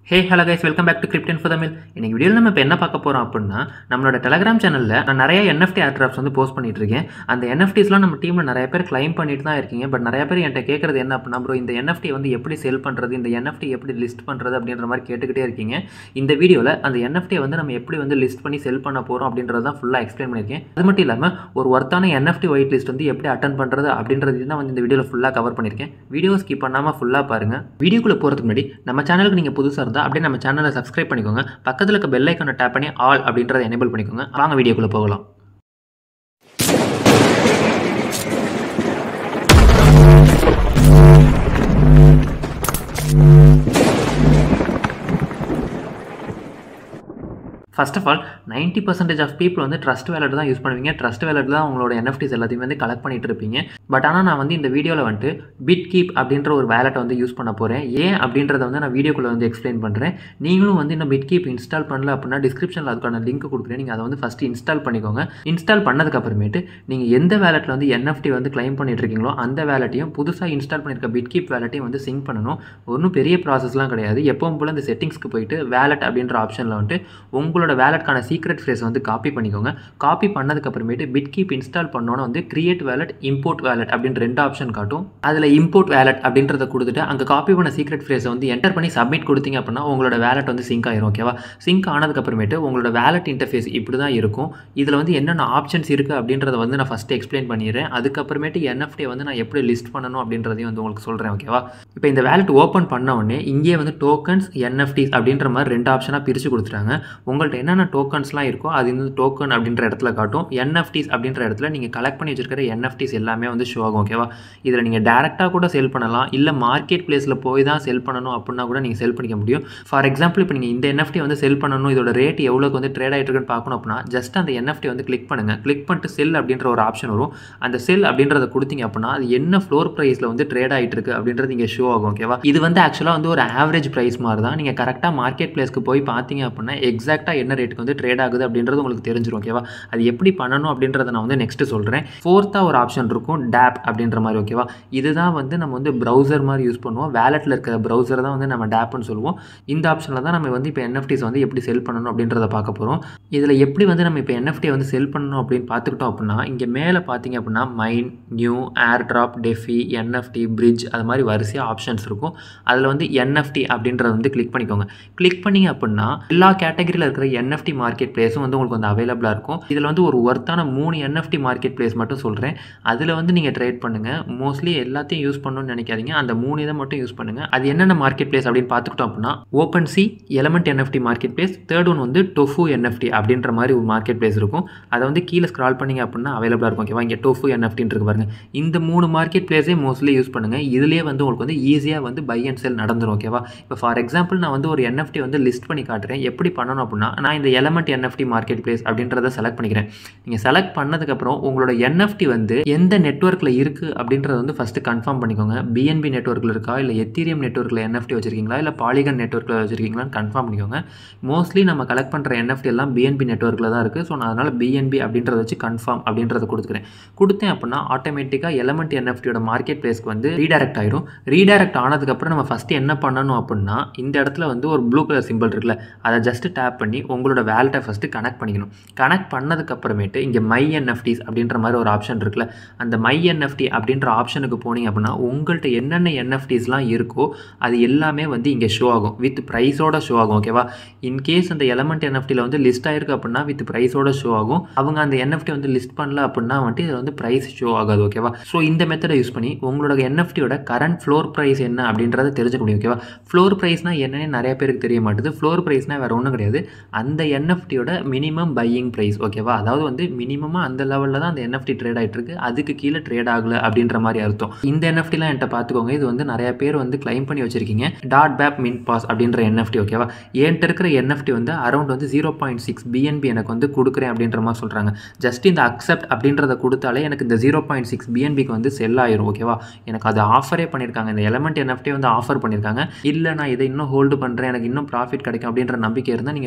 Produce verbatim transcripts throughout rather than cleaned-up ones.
Hey hello guys, welcome back to Krypton for Tamil. இன்னைக்கு வீடியோவில் நம்ம இப்போ என்ன பார்க்க போகிறோம் அப்படின்னா, நம்மளோட டெலகிராம் சேனலில் நான் நிறைய என்எஃப்டி ஏர்ட்ராப்ஸ் வந்து போஸ்ட் பண்ணிட்டு இருக்கேன். அந்த என்எஃப்டிஸ்லாம் நம்ம டீமில் நிறைய பேர் கிளைம் பண்ணிட்டு தான் இருக்கீங்க. பட் நிறைய பேர் என்கிட்ட கேட்குறது என்ன அப்படின்னா, ப்ரோ இந்த என்எஃப்டி வந்து எப்படி செல் பண்ணுறது, இந்த என்எஃப்டி எப்படி லிஸ்ட் பண்ணுறது அப்படின்ற மாதிரி கேட்டுக்கிட்டே இருக்கீங்க. இந்த வீடியோவில் அந்த என்எஃப்டியை வந்து நம்ம எப்படி வந்து லிஸ்ட் பண்ணி செல் பண்ண போகிறோம் அப்படின்றது தான் ஃபுல்லாக எக்ஸ்பிளைன் பண்ணியிருக்கேன். அது மட்டும் இல்லாமல் ஒரு ஒர்த்தான என்எஃப்டி ஒயிட் லிஸ்ட் வந்து எப்படி அட்டன் பண்ணுறது அப்படின்றது தான் வந்து இந்த வீடியோவில் ஃபுல்லாக கவர் பண்ணியிருக்கேன். வீடியோ ஸ்கிப் பண்ணாமல் ஃபுல்லாக பாருங்கள். வீடியோக்குள்ளே போகிறதுக்கு முன்னாடி நம்ம சேனலுக்கு நீங்கள் புதுசாக இருந்தால் அப்படியே நம்ம சேனலை சப்ஸ்கிரைப் பண்ணிக்கோங்க. பக்கத்துல இருக்க பெல் ஐகானை டேப் பண்ணி ஆல் அப்படின்றத எனேபிள் பண்ணிக்கோங்க. வாங்க வீடியோக்குள்ள போகலாம். First of all ninety percentage of people வந்து ட்ரஸ்ட் வேலட் தான் யூஸ் பண்ணுவீங்க. ட்ரஸ்ட் வேலட் தான் உங்களோட என்எஃப்டிஸ் எல்லாத்தையுமே வந்து கலெக்ட் பண்ணிட்டு இருப்பீங்க. பட் ஆனால் நான் வந்து இந்த வீடியோவில் வந்துட்டு பிட்கீப் அப்படின்ற ஒரு வேலட்டை வந்து யூஸ் பண்ண போகிறேன். ஏன் அப்படின்றத வந்து நான் வீடியோக்குள்ளே வந்து எக்ஸ்பிளைன் பண்ணுறேன். நீங்களும் வந்து இந்த பிட்கீப் இன்ஸ்டால் பண்ணல அப்படின்னா டிஸ்கிரிப்ஷனில் அதுக்கான லிங்க் கொடுக்குறேன். நீங்கள் அதை வந்து ஃபஸ்ட்டு இன்ஸ்டால் பண்ணிக்கோங்க. இன்ஸ்டால் பண்ணதுக்கு அப்புறமேட்டு நீங்கள் எந்த வேலட்டில் வந்து என்எஃப்டி வந்து கிளைம் பண்ணிட்டு இருக்கீங்களோ அந்த வேலட்டையும் புதுசாக இன்ஸ்டால் பண்ணியிருக்க பிட்கீப் வேலட்டையும் வந்து சிங்க் பண்ணணும். ஒன்றும் பெரிய ப்ராசஸ்லாம் கிடையாது. எப்பவும் போல் இந்த செட்டிங்ஸ்க்கு போயிட்டு வேலட் அப்படின்ற ஆப்ஷனில் வந்துட்டு உங்களோட வேலட்கான சீக்ரெட் ஃப்ரேஸ் வந்து காப்பி பண்ணிக்கோங்க. காப்பி பண்ணதுக்கு அப்புறமேட்டு பிட்கீப் இன்ஸ்டால் பண்ணோன்னு வந்து கிரியேட் வேலட், இம்போர்ட் வேலட் அப்படின்னு ரெண்டு ஆப்ஷன் காட்டும். அதில் இம்போர்ட் வேலட் அப்படின்றத கொடுத்துட்டு அங்கே காப்பி பண்ண சீக்ரெட் ஃப்ரேஸை வந்து என்டர் பண்ணி சப்மிட் கொடுத்தீங்க அப்படின்னா உங்களோட வேலட் வந்து சிங்க் ஆயிரும். ஓகேவா? சிங்க் ஆனதுக்கு அப்புறமேட்டு உங்களோட வேலட் இன்டர்ஃபேஸ் இப்படி தான் இருக்கும். இதில் வந்து என்னென்ன ஆப்ஷன்ஸ் இருக்குது அப்படின்றத வந்து நான் ஃபஸ்ட்டு எக்ஸ்பிளைன் பண்ணிடுறேன். அதுக்கப்புறமேட்டு என்எஃப்டி வந்து நான் எப்படி லிஸ்ட் பண்ணணும் அப்படின்றதையும் வந்து உங்களுக்கு சொல்கிறேன். ஓகேவா? இப்போ இந்த வேலட் ஓப்பன் பண்ண உடனே இங்கே வந்து டோக்கன்ஸ், என்எஃப்டிஸ் அப்படின்ற மாதிரி ரெண்டு ஆப்ஷனாக பிரித்து கொடுத்துட்டாங்க. உங்கள்கிட்ட என்னென்ன டோக்கன்ஸ்லாம் இருக்கோ அது இந்த டோக்கன் அப்படின்ற இடத்துல காட்டும். என்எஃப்டிஸ் அப்படின்ற இடத்துல நீங்கள் கலெக்ட் பண்ணி வச்சிருக்கிற என்எஃப்டிஸ் எல்லாமே வந்து ஷோ ஆகும். ஓகேவா? இதில் நீங்கள் டேரெக்டாக கூட செல் பண்ணலாம், இல்லை மார்க்கெட் பிளேஸில் போய் தான் செல் பண்ணணும் அப்படின்னா கூட நீங்கள் செல் பண்ணிக்க முடியும். ஃபார் எக்ஸாம்பிள் இப்போ நீங்கள் இந்த என்எஃப்டி வந்து செல் பண்ணணும், இதோட ரேட் எவ்வளோக்கு வந்து ட்ரேட் ஆகிட்டு இருக்குன்னு பார்க்கணும் அப்படின்னா ஜஸ்ட் அந்த என்எஃப்டி வந்து கிளிக் பண்ணுங்கள். கிளிக் பண்ணிட்டு செல் அப்படின்ற ஒரு ஆப்ஷன் வரும். அந்த செல் அப்படின்றத கொடுத்தீங்க அப்படின்னா அது என்ன ஃப்ளோர் ப்ரைஸில் வந்து ட்ரேட் ஆகிட்டு இருக்கு அப்படின்றது இங்கே ஷோ ஆகும். ஓகேவா? இது வந்து ஆக்சுவலாக வந்து ஒரு ஆவரேஜ் ப்ரைஸ் மாதிரி தான். நீங்கள் கரெக்டாக மார்க்கெட் பிளேஸ்க்கு போய் பார்த்தீங்க அப்படின்னா எக்ஸாக்டாக என்ன ரேட்டுக்கு வந்து ட்ரேட் ஆகுது அப்படின்றது உங்களுக்கு தெரிஞ்சிடும். ஓகேவா? அது எப்படி பண்ணணும் அப்படின்றத நான் வந்து நெக்ஸ்ட் சொல்கிறேன். ஃபோர்த்தாக ஒரு ஆப்ஷன் இருக்கும், டேப் அப்படின்ற மாதிரி. ஓகேவா? இதுதான் வந்து நம்ம வந்து ப்ரௌசர் மாதிரி யூஸ் பண்ணுவோம். வேலட்டில் இருக்கிற ப்ரௌசர் தான் வந்து நம்ம டேப்னு சொல்லுவோம். இந்த ஆப்ஷனில் தான் நம்ம வந்து இப்போ என்எஃப்டிஸ் வந்து எப்படி செல் பண்ணணும் அப்படின்றத பார்க்க போகிறோம். இதில் எப்படி வந்து நம்ம இப்போ என்எஃப்டியை வந்து செல் பண்ணணும் அப்படின்னு பார்த்துக்கிட்டோம் அப்படின்னா இங்கே மேலே பார்த்தீங்க அப்படின்னா mine, new, airdrop, DeFi, NFT, bridge அது மாதிரி வரிசையாக ஆப்ஷன்ஸ் இருக்கும். அதில் வந்து என்எஃப்டி அப்படின்றத வந்து கிளிக் பண்ணிக்கோங்க. கிளிக் பண்ணிங்க அப்படின்னா எல்லா கேட்டகரியில் இருக்கிற என்எஃப்டி மார்க்கெட் பிளேஸும் வந்து உங்களுக்கு வந்து அவைலபிளாக இருக்கும். இதில் வந்து ஒரு ஒர்த்தான மூணு என்எஃப்டி மார்க்கெட் பிளேஸ் மட்டும் சொல்கிறேன். அதில் வந்து நீங்கள் ட்ரேட் பண்ணுங்கள். மோஸ்ட்லி எல்லாத்தையும் யூஸ் பண்ணணும்னு நினைக்காதீங்க. அந்த மூணு இதை மட்டும் யூஸ் பண்ணுங்கள். அது என்னென்ன மார்க்கெட் பிளேஸ் அப்படின்னு பார்த்துக்கிட்டோம் அப்படின்னா OpenSea, element NFT marketplace, third one வந்து டொஃபு என்எஃப்டி அப்படின்ற மாதிரி ஒரு மார்க்கெட் பிளேஸ் இருக்கும். அதை வந்து கீழே ஸ்க்ரால் பண்ணிங்க அப்படின்னா அவைலபிளாக இருக்கும். ஓகேவா? இங்கே டொஃபு என்எஃப்டின்னு இருக்கு பாருங்க. இந்த மூணு மார்க்கெட் பிளேஸே மோஸ்ட்லி யூஸ் பண்ணுங்கள். இதுலேயே வந்து உங்களுக்கு வந்து ஈஸியாக வந்து பை அண்ட் செல் நடந்துடும். ஓகேவா? இப்போ ஃபார் எக்ஸாம்பிள் நான் வந்து ஒரு என்எஃப்டி வந்து லிஸ்ட் பண்ணி காட்டுறேன். எப்படி பண்ணணும் அப்படின்னா நான் இந்த எலமெண்ட் என்எஃப்டி மார்க்கெட் பிளேஸ் அப்படின்றத செலக்ட் பண்ணிக்கிறேன். நீங்கள் செலக்ட் பண்ணதுக்கப்புறம் உங்களோட என்எஃப்டி வந்து எந்த நெட்வொர்க்கில் இருக்குது அப்படின்றத வந்து ஃபஸ்ட்டு கன்ஃபார்ம் பண்ணிக்கோங்க. பிஎன்பி நெட்வொர்க்கில் இருக்கா, இல்லை எத்தீரியம் நெட்வொர்க்கில் என்எஃப்டி வச்சிருக்கீங்களா, இல்லை பாலிகன் நெட்வொர்க்கில் வச்சிருக்கீங்களான்னு கன்ஃபார்ம் பண்ணிக்கோங்க. மோஸ்ட்லி நம்ம கலெக்ட் பண்ணுற என்எஃப்டி எல்லாம் பிஎன்பி நெட்வொர்க்கில் தான் இருக்குது. ஸோ நான் அதனால் பிஎன்பி அப்படின்றத வச்சு கன்ஃபார்ம் அப்படின்றத கொடுத்துக்கிறேன். கொடுத்தேன் அப்படின்னா ஆட்டோமேட்டிக்காக எலமெண்ட் என்எஃப்டியோட மார்க்கெட் பிளேஸ்க்கு வந்து ரீடைரக்ட் ஆகிடும். ரீடைரக்ட் ஆனதுக்கப்புறம் நம்ம ஃபஸ்ட்டு என்ன பண்ணணும் அப்படின்னா இந்த இடத்துல வந்து ஒரு ப்ளூ கலர் சிம்பிள் இருக்குல்ல, அதை ஜஸ்ட் டேப் பண்ணி உங்களோட வேலட்டை ஃபஸ்ட்டு கனெக்ட் பண்ணிக்கணும். கனெக்ட் பண்ணதுக்கு அப்புறமேட்டு இங்கே மை என்எஃப்டிஸ் அப்படின்ற மாதிரி ஒரு ஆப்ஷன் இருக்குல்ல, அந்த மை என்எஃப்டி அப்படின்ற ஆப்ஷனுக்கு போனீங்க அப்படின்னா உங்கள்கிட்ட என்னென்ன என்எஃப்டிஸ்லாம் இருக்கோ அது எல்லாமே வந்து இங்கே ஷோ ஆகும். வித் ப்ரைஸோட ஷோ ஆகும். ஓகேவா? இன்கேஸ் அந்த எலமெண்ட் என்எஃப்டியில் வந்து லிஸ்ட் ஆயிருக்கு அப்படின்னா வித் ப்ரைஸோட ஷோ ஆகும். அவங்க அந்த என்எஃப்டி வந்து லிஸ்ட் பண்ணல அப்படின்னா வந்துட்டு இதில் வந்து ப்ரைஸ் ஷோ ஆகாது. ஓகேவா? ஸோ இந்த மெத்தடை யூஸ் பண்ணி உங்களோட என்எஃப்டியோட கரண்ட் ஃப்ளோர் ப்ரைஸ் என்ன அப்படின்றத தெரிஞ்சுக்க முடியும். ஓகேவா? ஃப்ளோர் ப்ரைஸ்னால் என்னன்னு நிறைய பேருக்கு தெரிய மாட்டுது. ஃப்ளோர் ப்ரைஸ்னால் வேறு ஒன்றும் கிடையாது, அந்த என்எஃப்டியோட மினிமம் பையிங் ப்ரைஸ். ஓகேவா? அதாவது வந்து மினிமமாக அந்த லெவலில் தான் அந்த என்எஃப்டி ட்ரேட் ஆகிட்டு இருக்கு, அதுக்கு கீழே ட்ரேட் ஆகலை அப்படின்ற மாதிரி அர்த்தம். இந்த என்எஃப்டிலாம் என்கிட்ட பார்த்துக்கோங்க. இது வந்து நிறைய பேர் வந்து கிளைம் பண்ணி வச்சிருக்கீங்க. டாட் பேப் மின் பாஸ் அப்படின்ற என்எஃப்டி. ஓகேவா? என்கிட்ட இருக்கிற என்எஃப்டி வந்து அரௌண்ட் வந்து ஜீரோ பாயிண்ட் சிக்ஸ் பிஎன்பி எனக்கு வந்து கொடுக்குறேன் அப்படின்ற மாதிரி சொல்கிறாங்க. ஜஸ்ட் இந்த அக்செப்ட் அப்படின்றத கொடுத்தாலே எனக்கு இந்த ஜீரோ பாயிண்ட் சிக்ஸ் பிஎன்பிக்கு வந்து செல் ஆயிரும். ஓகேவா? எனக்கு அது ஆஃபரே பண்ணியிருக்காங்க. இந்த எலமெண்ட் என்எஃப்டி வந்து ஆஃபர் பண்ணியிருக்காங்க. இல்லை நான் இதை இன்னும் ஹோல்டு பண்ணுறேன், எனக்கு இன்னும் ப்ராஃபிட் கிடைக்கும் அப்படின்ற நம்பிக்கை இருந்தால் நீங்கள் ஹோல்டு கூட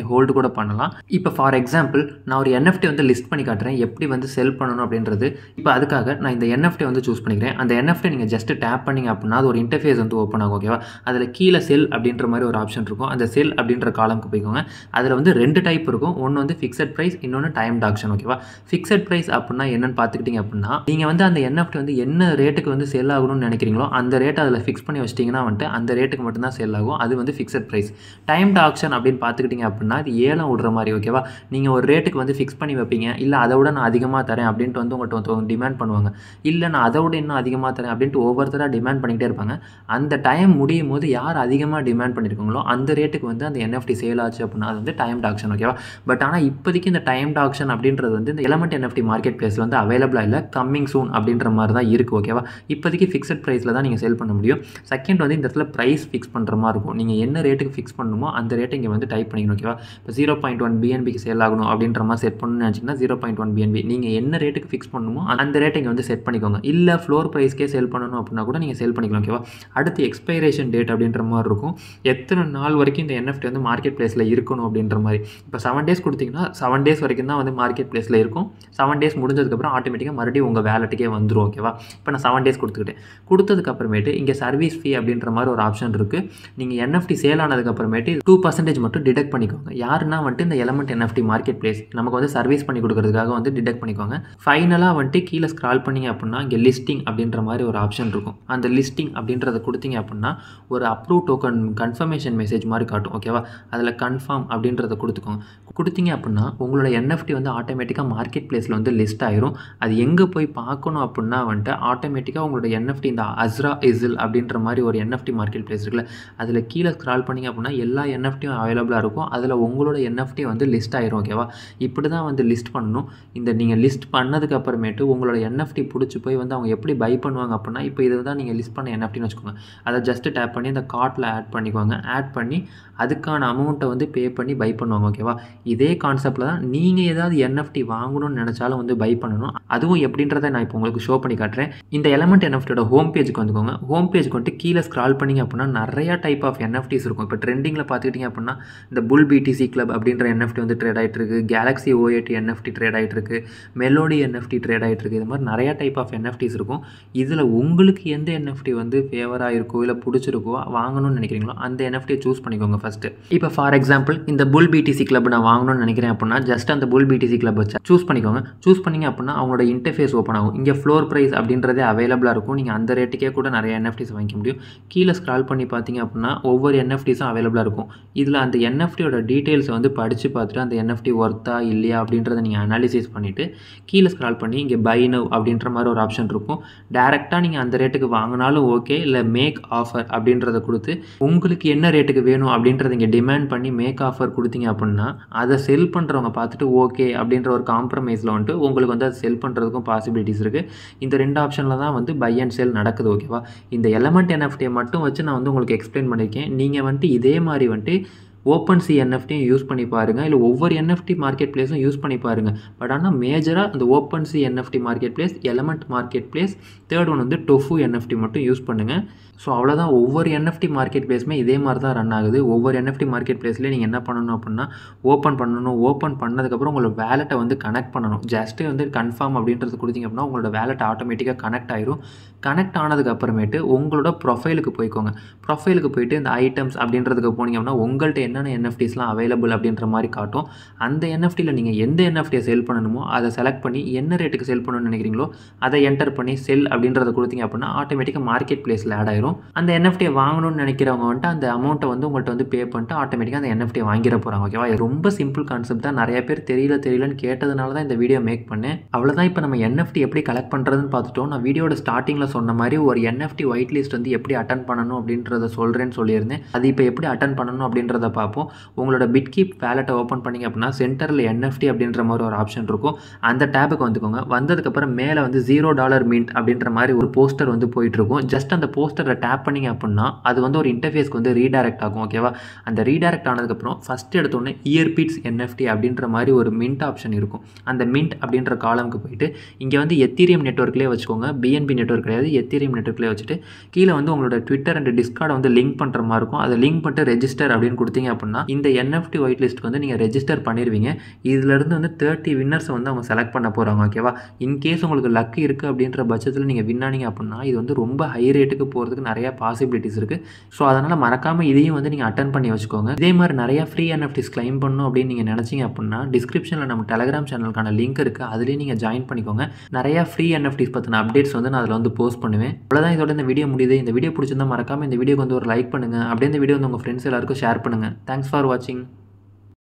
கூட பண்ணலாம். இப்போ ஃபார் எக்ஸாம்பிள் நான் ஒரு என்எஃப்டி வந்து லிஸ்ட் பண்ணி காட்டுறேன் எப்படி வந்து செல் பண்ணணும் அப்படின்றது. இப்போ அதுக்காக நான் இந்த என்எஃப்டி வந்து சூஸ் பண்ணிக்கிறேன். அந்த என்எஃப்டி நீங்கள் ஜஸ்ட் டேப் பண்ணிங்க அப்படின்னா அது ஒரு இன்டர்ஃபேஸ் வந்து ஓப்பன் ஆகும். ஓகேவா? அதில் கீழே செல் அப்படின்ற மாதிரி ஒரு ஆப்ஷன் இருக்கும். அந்த செல் அப்படின்ற காலம்க்கு போய்க்கோங்க. அதில் வந்து ரெண்டு டைப் இருக்கும். ஒன்று வந்து ஃபிக்ஸட் ப்ரைஸ், இன்னொன்று டைம்டு ஆக்ஷன். ஓகேவா? ஃபிக்ஸட் ப்ரைஸ் அப்படின்னா என்னன்னு பார்த்துக்கிட்டிங்க அப்படின்னா நீங்கள் வந்து அந்த என்எஃப்டி வந்து என்ன ரேட்டுக்கு வந்து செல் ஆகணும்னு நினைக்கிறீங்களோ அந்த ரேட் அதில் ஃபிக்ஸ் பண்ணி வச்சிட்டிங்கன்னா வந்துட்டு அந்த ரேட்டுக்கு மட்டும்தான் செல் ஆகும். அது வந்து ஃபிக்ஸட் ப்ரைஸ். டைம்டு ஆக்ஷன் அப்படின்னு பார்த்துக்கிட்டிங்க அப்படின்னா அது ஏலம் விடுற மாதிரி. ஓகேவா? நீங்கள் ஒரு ரேட்டுக்கு வந்து ஃபிக்ஸ் பண்ணி வைப்பீங்க. இல்லை அதை விட நான் அதிகமாக தரேன் அப்படின்ட்டு வந்து உங்கள்கிட்ட வந்து டிமாண்ட் பண்ணுவாங்க. இல்லை நான் அதை விட இன்னும் அதிகமாக தரேன் அப்படின்ட்டு ஒவ்வொருத்தராக டிமாண்ட் பண்ணிக்கிட்டே இருப்பாங்க. அந்த டைம் முடியும் போது யார் அதிகமாக டிமாண்ட் பண்ணியிருக்காங்களோ அந்த ரேட்டுக்கு வந்து அந்த என்எஃப்டி சேல் ஆச்சு அப்படின்னா அது வந்து டைம்டு ஆக்ஷன். ஓகேவா? பட் ஆனால் இப்போதைக்கு இந்த டைம்டு ஆக்ஷன் அப்படின்றது வந்து இந்த எலமெண்ட் என்எஃப்டி மார்க்கெட் பிளேஸில் வந்து அவைலபிளாக இல்லை. கம்மிங் சூன் அப்படின்ற மாதிரி தான் இருக்குது. ஓகேவா? இப்போதைக்கு ஃபிக்ஸட் ப்ரைஸில் தான் நீங்கள் சேல் பண்ண முடியும். செகண்ட் வந்து இந்த இடத்துல ப்ரைஸ் ஃபிக்ஸ் பண்ணுற மாதிரி இருக்கும். நீங்கள் என்ன ரேட்டுக்கு ஃபிக்ஸ் பண்ணணுமோ அந்த ரேட்டை இங்கே வந்து டைப் பண்ணிக்கணும். ஓகேவா? இப்போ ஜீரோ பாயிண்ட் ஒன் பிஎன்பிக்கு சேல் ஆகணும் அப்படின்ற மாதிரி செட் பண்ணணும்னு நினச்சிங்கன்னா ஜீரோ பாயிண்ட் ஒன் பிஎன்பி நீங்கள் என்ன ரேட்டுக்கு ஃபிக்ஸ் பண்ணணுமோ அந்த ரேட்டை இங்கே வந்து செட் பண்ணிக்கோங்க. இல்லை ஃப்ளோர் ப்ரைஸ்க்கே சேல் பண்ணணும் அப்படின்னா கூட நீங்கள் சேல் பண்ணிக்கலாம். ஓகேவா? அடுத்து எக்ஸ்பைரேஷன் டேட் அப்படின்ற மாதிரி இருக்கும். எத்தனை நாள் வரைக்கும் இந்த என்எஃப்டி வந்து மார்க்கெட் பிளேஸில் இருக்கணும் அப்படின்ற மாதிரி. இப்போ செவன் டேஸ் கொடுத்தீங்கன்னா செவன் டேஸ் வரைக்கும் தான் வந்து மார்க்கெட் பிளேஸில் இருக்கும். செவன் டேஸ் முடிஞ்சதுக்கப்புறம் ஆட்டோமேட்டிக்காக மறுபடியும் உங்கள் வேலெட்டுக்கே வந்துடும். ஓகேவா? இப்போ நான் செவன் டேஸ் கொடுத்துக்கிட்டேன். கொடுத்ததுக்கப்புறமேட்டு இங்கே சர்வீஸ் ஃபீ அப்படின்ற மாதிரி ஒரு ஆப்ஷன் இருக்குது. நீங்கள் என்எஃப்டி சேல் ஆனதுக்கப்புறமேட்டு டூ பர்சன்டேஜ் மட்டும் டிடெக்ட் பண்ணிக்கோங்க. யாருன்னா வந்துட்டு இந்த எலமெண்ட் என்எஃப்டி மார்க்கெட் பிளேஸ் நமக்கு வந்து சர்வீஸ் பண்ணி கொடுக்கறதுக்காக வந்து டிடெக்ட் பண்ணிக்கோங்க. ஃபைனலாக வந்துட்டு கீழே ஸ்க்ரால் பண்ணிங்க அப்படின்னா இங்கே லிஸ்டிங் அப்படின்ற மாதிரி ஒரு ஆப்ஷன் இருக்கும். அந்த லிஸ்டிங் அப்படின்றத கொடுத்தீங்க அப்படின்னா ஒரு அப்ரூவ் டோக்கன் கன்ஃபர்மேஷன் மெசேஜ் மாதிரி காட்டும். ஓகேவா? அதில் கன்ஃபார்ம் அப்படின்றத கொடுத்துக்கோங்க. கொடுத்தீங்க அப்படின்னா உங்களோட என்எஃப்டி வந்து ஆட்டோமேட்டிக்காக மார்க்கெட் பிளேஸில் வந்து லிஸ்ட் ஆயிரும். அது எங்கே போய் பார்க்கணும் அப்படின்னா வந்துட்டு ஆட்டோமேட்டிக்காக உங்களோட என்எஃப்டி இந்த அஸ்ரா இசில் அப்படின்ற மாதிரி ஒரு என்எஃப்டி மார்க்கெட் பிளேஸ் இருக்குல்ல அதில் கீழே ஸ்க்ரால் பண்ணிங்க அப்படின்னா எல்லா என்எஃப்டியும் அவைலபிளாக இருக்கும். அதில் உங்களோட என்எஃப்டி வந்து லிஸ்ட் ஆயிரும். ஓகேவா? இப்படி தான் வந்து லிஸ்ட் பண்ணணும். இந்த நீங்கள் லிஸ்ட் பண்ணதுக்கு அப்புறமேட்டு உங்களோட என்எஃப்டி பிடிச்சி போய் வந்து அவங்க எப்படி பை பண்ணுவாங்க அப்படின்னா இப்போ இதை தான் நீங்கள் லிஸ்ட் பண்ண என்எஃப்டின்னு வச்சுக்கோங்க. அதை ஜஸ்ட் டேப் பண்ணி இந்த கார்ட்டில் ஆட் பண்ணிக்குவாங்க. ஆட் பண்ணி அதுக்கான அமௌண்ட்டை வந்து பே பண்ணி பை பண்ணுவாங்க. ஓகேவா? இதே கான்செப்டில் தான் நீங்கள் ஏதாவது என்எஃப்டி வாங்கணும்னு நினச்சாலும் வந்து பை பண்ணணும். அதுவும் எப்படின்றத நான் இப்போ உங்களுக்கு ஷோ பண்ணி காட்டுறேன். இந்த எலமெண்ட் என்எஃப்டியோட ஹோம் பேஜுக்கு வந்துக்கோங்க. ஹோம் பேஜுக்கு வந்துட்டு கீழே ஸ்க்ரால் பண்ணிங்க அப்படின்னா நிறையா டைப் ஆஃப் என்எஃப்டிஸ் இருக்கும். இப்போ ட்ரெண்டிங்கில் பார்த்துக்கிட்டிங்க அப்படின்னா இந்த புல் பிடிசி கிளப் அப்படின்ற என்எஃப்டி வந்து ட்ரேட் ஆகிட்டு இருக்கு. Galaxy O eighty NFT trade ஆகிட்டு இருக்கு. மெலோடி என்எஃப்டி ட்ரேட் ஆகிட்டு இருக்கு. இது மாதிரி நிறையா டைப் ஆஃப் என்எஃப்டிஸ் இருக்கும். இதில் உங்களுக்கு எந்த என்எஃப்டி வந்து ஃபேவராக இருக்கோ இல்லை பிடிச்சிருக்கோ வாங்கணும்னு நினைக்கிறீங்களோ அந்த என்எஃப்டியை சூஸ் பண்ணிக்கோங்க ஃபஸ்ட்டு. இப்போ ஃபார் எக்ஸாம்பிள் இந்த புல் பிடிசி கிளப் நான் வாங்கணும்னு நினைக்கிறேன் அப்படின்னா ஜஸ்ட் அந்த புல் பிடிசி கிளப் வச்சு சூஸ் பண்ணிக்கோங்க. சூஸ் பண்ணிங்க அப்படின்னா அவங்களோட இன்டர்ஃபேஸ் ஓப்பன் ஆகும். இங்கே ஃப்ளோர் ப்ரைஸ் அப்படின்றதே அவைலபிளாக இருக்கும். நீங்கள் அந்த ரேட்டுக்கே கூட நிறைய என்எஃப்டிஸ் வாங்கிக்க முடியும். கீழே ஸ்க்ரால் பண்ணி பார்த்தீங்க அப்படின்னா ஒவ்வொரு என்எஃப்டிஸும் அவைலபிளாக இருக்கும். இதில் அந்த என்எஃப்டியோட டீட்டெயில்ஸை வந்து படித்து பார்த்துட்டு அந்த என்எஃப்டி ஒர்த்தா இல்லையா அப்படின்றத நீங்கள் அனாலிசிஸ் பண்ணிவிட்டு கீழே ஸ்க்ரால் பண்ணி இங்கே பை நவ் அப்படின்ற மாதிரி ஒரு ஆப்ஷன் இருக்கும். டேரெக்டாக நீங்கள் அந்த ரேட்டுக்கு வாங்கினாலும் ஓகே, இல்லை மேக் ஆஃபர் அப்படின்றத கொடுத்து உங்களுக்கு என்ன ரேட்டுக்கு வேணும் அப்படின்றத இங்கே டிமாண்ட் பண்ணி மேக் ஆஃபர் கொடுத்தீங்க அப்படின்னா அதை செல் பண்ணுறவங்க பார்த்துட்டு ஓகே அப்படின்ற ஒரு காம்ப்ரமைஸில் வந்துட்டு உங்களுக்கு வந்து அதை செல் பண்ணுறதுக்கும் பாசிபிலிட்டிஸ் இருக்குது. இந்த ரெண்டு ஆப்ஷனில் தான் வந்து பை அண்ட் செல் நடக்குது. ஓகேவா? இந்த எலமெண்ட் என்எஃப்டியை மட்டும் வச்சு நான் வந்து உங்களுக்கு எக்ஸ்பிளைன் பண்ணியிருக்கேன். நீங்கள் வந்துட்டு இதே மாதிரி வந்துட்டு ஓப்பன்சி என்எஃப்டியும் யூஸ் பண்ணி பாருங்கள். இல்லை ஒவ்வொரு என்எஃப்டி மார்க்கெட் பிளேஸும் யூஸ் பண்ணி பாருங்கள். பட் ஆனால் மேஜராக அந்த OpenSea NFT marketplace, element marketplace, third one வந்து டொஃபு என்எஃப்டி மட்டும் யூஸ் பண்ணுங்கள். ஸோ அவ்வளோதான். ஒவ்வொரு என்எஃப்டி மார்க்கெட் பிளேஸுமே இதே மாதிரி தான் ரன் ஆகுது. ஒவ்வொரு என்எஃப்டி மார்க்கெட் பிளேஸ்லேயே நீங்கள் என்ன பண்ணணும் அப்படின்னா ஓப்பன் பண்ணணும். ஓப்பன் பண்ணதுக்கப்புறம் உங்களோட வேலெட்டை வந்து கனெக்ட் பண்ணணும். ஜஸ்ட்டு வந்து கன்ஃபார்ம் அப்படின்றது கொடுத்தீங்க அப்படின்னா உங்களோட வேலெட் ஆட்டோமேட்டிக்காக கனெக்ட் ஆயிரும். கனெக்ட் ஆனதுக்கப்புறமேட்டு உங்களோட ப்ரொஃபைலுக்கு போய்க்கோங்க. ப்ரொஃபைலுக்கு போயிட்டு இந்த ஐட்டம்ஸ் அப்படின்றதுக்கு போனீங்க அப்படின்னா உங்கள்கிட்ட என்னென்ன என்எஃப்டிஸ்லாம் அவைலபிள் அப்படின்ற மாதிரி காட்டும். அந்த என்எஃப்டியில் நீங்கள் எந்த என்எஃப்டியை செல் பண்ணணுமோ அதை செலக்ட் பண்ணி என்ன ரேட்டுக்கு செல் பண்ணணும்னு நினைக்கிறீங்களோ அதை என்டர் பண்ணி செல் அப்படின்றத கொடுத்தீங்க அப்படின்னா ஆட்டோமேட்டிக்காக மார்க்கெட் பிளேஸில் ஆட் ஆயிரும். அந்த என்எஃப்டியை வாங்கணும்னு நினைக்கிறவங்க வந்துட்டு அந்த அமௌண்ட்டை வந்து உங்கள்கிட்ட வந்து பே பண்ணிட்டு ஆட்டோமேட்டிக்காக அந்த என்எஃப்டியை வாங்கிட போகிறாங்க. ஓகேவா? ரொம்ப சிம்பிள் கான்செப்ட் தான். நிறைய பேர் தெரியல தெரியலன்னு கேட்டதுனால தான் இந்த வீடியோ மேக் பண்ணேன். அவ்வளோதான். இப்போ நம்ம என்எஃப்டி எப்படி கலெக்ட் பண்ணுறதுன்னு பார்த்துட்டோம். நான் வீடியோட ஸ்டார்டிங்கில் சொன்ன மாதிரி ஒரு என்எஃப்டி ஒயிட் லிஸ்ட் வந்து எப்படி அட்டன் பண்ணணும் அப்படின்றத சொல்கிறேன்னு சொல்லியிருந்தேன். அது இப்போ எப்படி அட்டன் பண்ணணும் அப்படின்றத பார்ப்போம். உங்களோட பிட்கீப் வேலெட்டை ஓப்பன் பண்ணிங்க அப்படின்னா சென்டரில் என்எஃப்டி அப்படின்ற மாதிரி ஒரு ஆப்ஷன் இருக்கும். அந்த டேபுக்கு வந்துக்கோங்க. வந்ததுக்கப்புறம் மேலே வந்து ஜீரோ டாலர் மின்ட் அப்படின்ற மாதிரி ஒரு போஸ்டர் வந்து போயிட்டுருக்கும். ஜஸ்ட் அந்த போஸ்டரை டேப் பண்ணிங்க அப்படின்னா அது வந்து ஒரு இன்டர்ஃபேஸ்க்கு வந்து ரீடைரக்ட் ஆகும். ஓகேவா? அந்த ரீடைரக்ட் ஆனதுக்கப்புறம் ஃபஸ்ட்டு எடுத்தோடனே இயர்பீட்ஸ் என்எஃப்டி அப்படின்ற மாதிரி ஒரு மின்ட் ஆப்ஷன் இருக்கும். அந்த மின்ட் அப்படின்ற காலமுக்கு போயிட்டு இங்கே வந்து எத்தீரியம் நெட்வொர்க்லேயே வச்சுக்கோங்க. பிஎன்பி நெட்வொர்க் கிடையாது, எத்தீரியம் நெட்வொர்க்லேயே வச்சுட்டு கீழே வந்து உங்களோட ட்விட்டர் அண்ட் டிஸ்கார்டை வந்து லிங்க் பண்ணுற மாதிரி இருக்கும். அதை லிங்க் பண்ணிட்டு ரெஜிஸ்டர் அப்படின்னு கொடுத்தீங்க அப்படின்னா இந்த என்எஃப்டி ஒயிட் லிஸ்ட்டுக்கு வந்து நீங்கள் ரெஜிஸ்டர் பண்ணிடுவீங்க. இதுலேருந்து வந்து தேர்ட்டி வின்னர்ஸை வந்து அவங்க செலக்ட் பண்ண போகிறாங்க. ஓகேவா? இன்கேஸ் உங்களுக்கு லக் இருக்குது அப்படின்ற பட்சத்தில் நீங்கள் வின் ஆனீங்க அப்படின்னா இது வந்து ரொம்ப ஹை ரேட்டுக்கு போகிறதுக்கு நிறைய பாசிபிலிட்டிஸ் இருக்குது. ஸோ அதனால் மறக்காமல் இதையும் வந்து நீங்கள் அட்டன் பண்ணி வச்சுக்கோங்க. இதே மாதிரி நிறைய ஃப்ரீ என்எஃப்டிஸ் கிளைம் பண்ணணும் அப்படின்னு நீங்கள் நினச்சிங்க அப்படின்னா டிஸ்கிரிப்ஷனில் நம்ம டெலகிராம் சேனலுக்கான லிங்க் இருக்குது, அதுலேயும் நீங்கள் ஜாயின் பண்ணிக்கோங்க. நிறையா ஃப்ரீ என்எஃப்டிஸ் பற்றின அப்டேட்ஸ் வந்து நான் அதில் வந்து போஸ்ட் பண்ணுவேன். அவ்வளோதான், இதோட இந்த வீடியோ முடியுது. இந்த வீடியோ பிடிச்சிருந்தா மறக்காமல் இந்த வீடியோக்கு வந்து ஒரு லைக் பண்ணுங்கள். அப்படியே இந்த வீடியோ வந்து உங்கள் ஃப்ரெண்ட்ஸ் எல்லாருக்கும் ஷேர் பண்ணுங்கள். தேங்க்ஸ் ஃபார் வாட்சிங்.